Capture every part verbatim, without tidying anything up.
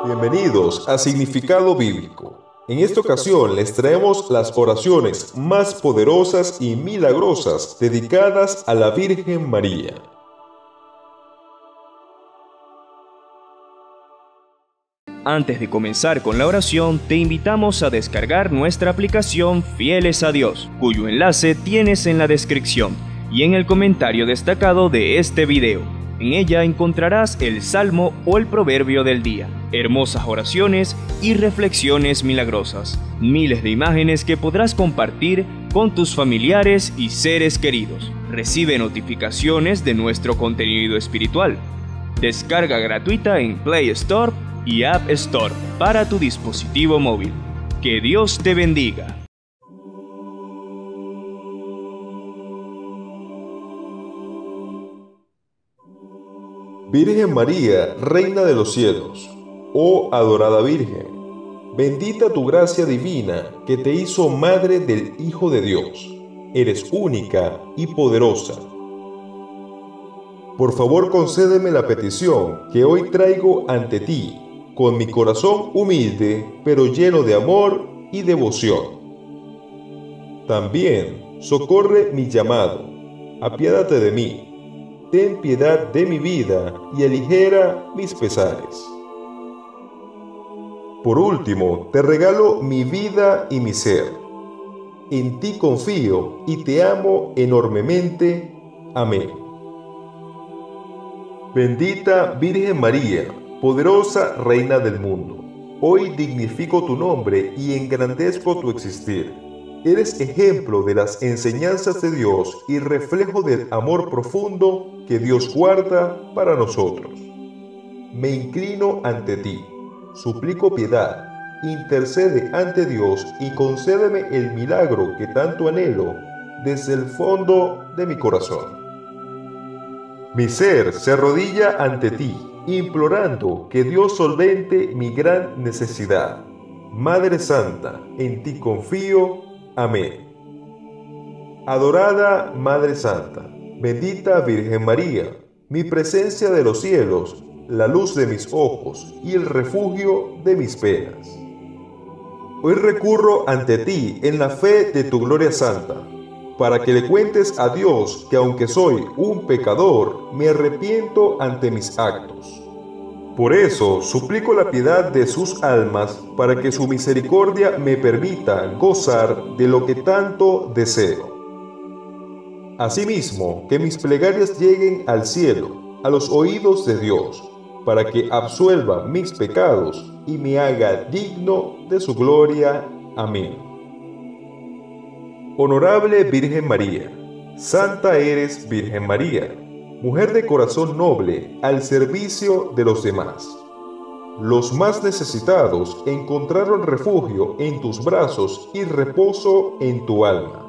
Bienvenidos a Significado Bíblico. En esta ocasión les traemos las oraciones más poderosas y milagrosas dedicadas a la Virgen María. Antes de comenzar con la oración, te invitamos a descargar nuestra aplicación Fieles a Dios, cuyo enlace tienes en la descripción y en el comentario destacado de este video. En ella encontrarás el salmo o el proverbio del día, hermosas oraciones y reflexiones milagrosas, miles de imágenes que podrás compartir con tus familiares y seres queridos. Recibe notificaciones de nuestro contenido espiritual. Descarga gratuita en Play Store y App Store para tu dispositivo móvil. Que Dios te bendiga. Virgen María, Reina de los cielos, oh adorada Virgen, bendita tu gracia divina que te hizo Madre del Hijo de Dios. Eres única y poderosa. Por favor, concédeme la petición que hoy traigo ante ti, con mi corazón humilde, pero lleno de amor y devoción. También socorre mi llamado, apiádate de mí. Ten piedad de mi vida y aligera mis pesares. Por último, te regalo mi vida y mi ser. En ti confío y te amo enormemente. Amén. Bendita Virgen María, poderosa Reina del mundo, hoy dignifico tu nombre y engrandezco tu existir. Eres ejemplo de las enseñanzas de Dios y reflejo del amor profundo que Dios guarda para nosotros. Me inclino ante ti, suplico piedad, intercede ante Dios y concédeme el milagro que tanto anhelo desde el fondo de mi corazón. Mi ser se arrodilla ante ti, implorando que Dios solvente mi gran necesidad. Madre Santa, en ti confío. Amén. Adorada Madre Santa, bendita Virgen María, mi presencia de los cielos, la luz de mis ojos y el refugio de mis penas. Hoy recurro ante ti en la fe de tu gloria santa, para que le cuentes a Dios que aunque soy un pecador, me arrepiento ante mis actos. Por eso suplico la piedad de sus almas para que su misericordia me permita gozar de lo que tanto deseo. Asimismo, que mis plegarias lleguen al cielo, a los oídos de Dios, para que absuelva mis pecados y me haga digno de su gloria. Amén. Honorable Virgen María, Santa eres Virgen María, mujer de corazón noble al servicio de los demás. Los más necesitados encontraron refugio en tus brazos y reposo en tu alma.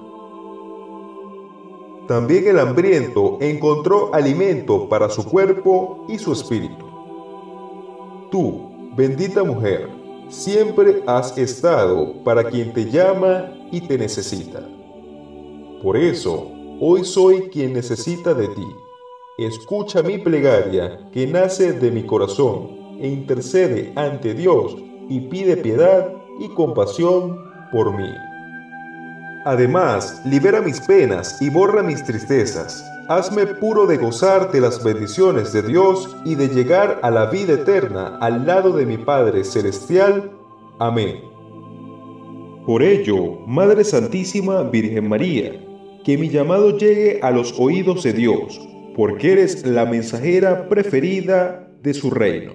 También el hambriento encontró alimento para su cuerpo y su espíritu. Tú, bendita mujer, siempre has estado para quien te llama y te necesita. Por eso, hoy soy quien necesita de ti. Escucha mi plegaria que nace de mi corazón e intercede ante Dios y pide piedad y compasión por mí. Además, libera mis penas y borra mis tristezas. Hazme puro de gozar de las bendiciones de Dios y de llegar a la vida eterna al lado de mi Padre Celestial. Amén. Por ello, Madre Santísima Virgen María, que mi llamado llegue a los oídos de Dios, porque eres la mensajera preferida de su reino.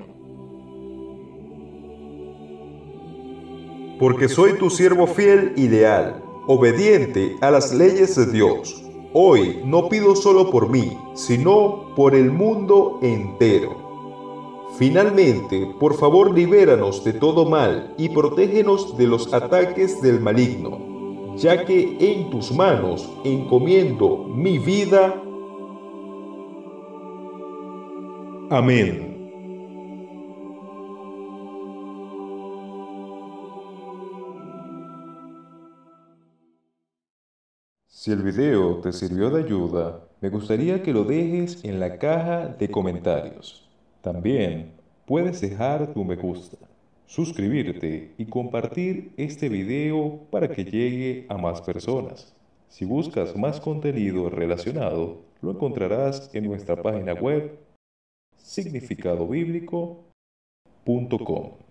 Porque soy tu siervo fiel y leal, obediente a las leyes de Dios. Hoy no pido solo por mí, sino por el mundo entero. Finalmente, por favor, libéranos de todo mal y protégenos de los ataques del maligno, ya que en tus manos encomiendo mi vida. Amén. Si el video te sirvió de ayuda, me gustaría que lo dejes en la caja de comentarios. También puedes dejar tu me gusta. suscribirte y compartir este video para que llegue a más personas. Si buscas más contenido relacionado, lo encontrarás en nuestra página web significado bíblico punto com.